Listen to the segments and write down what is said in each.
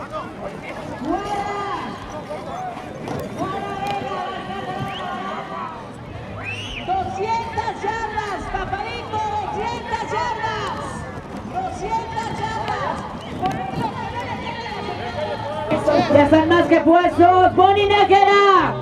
Ya están más que puestos. Bonnie Nájera.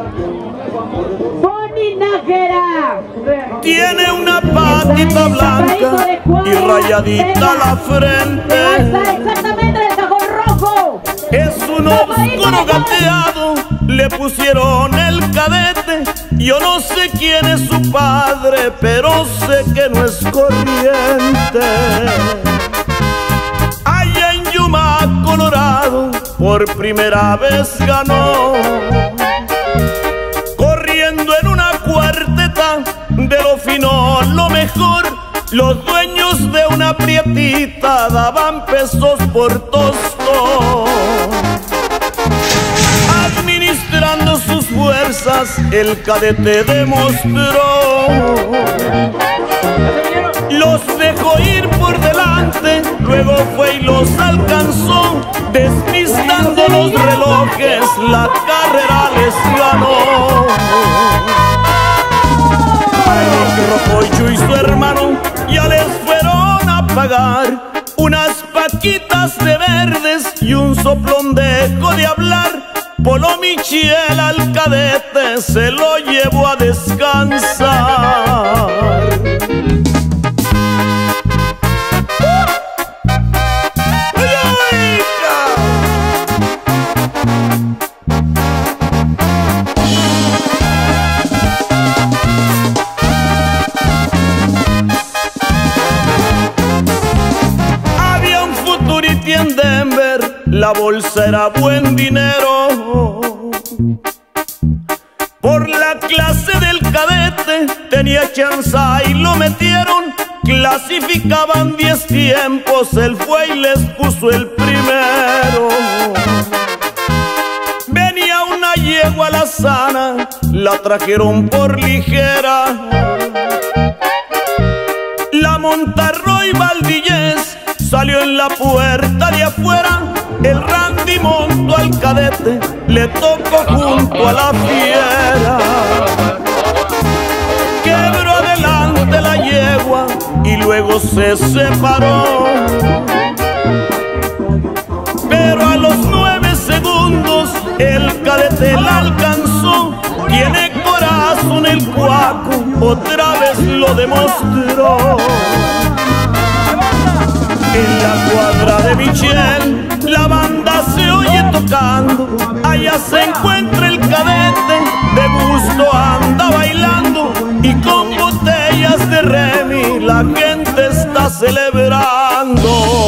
Bonnie Nájera. Tiene una patita blanca y rayadita la frente. Exactamente en el cajón rojo. Es un oscuro gateado, le pusieron el Cadete. Yo no sé quién es su padre, pero sé que no es corriente. Allá en Yuma, Colorado, por primera vez ganó, corriendo en una cuarteta de lo fino, lo mejor. Los dueños de una prietita daban pesos por tostón. Administrando sus fuerzas, el Cadete demostró. Los dejó ir por delante, luego fue y los alcanzó. Despistando los relojes, la carrera les ganó. Rojo y su hermano ya les fueron a pagar unas paquitas de verdes y un soplón dejó de hablar. Polo Michiel al Cadete se lo llevó a descansar. En Denver la bolsa era buen dinero. Por la clase del Cadete tenía chance y lo metieron. Clasificaban 10 tiempos, él fue y les puso el primero. Venía una yegua alazana, la trajeron por ligera. La monta Roy Valdillez, salió en la puerta de afuera. El Randy montó al Cadete, le tocó junto a la fiera. Quebró adelante la yegua y luego se separó. Pero a los 9 segundos el Cadete la alcanzó. Tiene corazón el cuaco, otra vez lo demostró. En la cuadra de Michiel la banda se oye tocando. Allá se encuentra el Cadete, de gusto anda bailando. Y con botellas de Remy la gente está celebrando.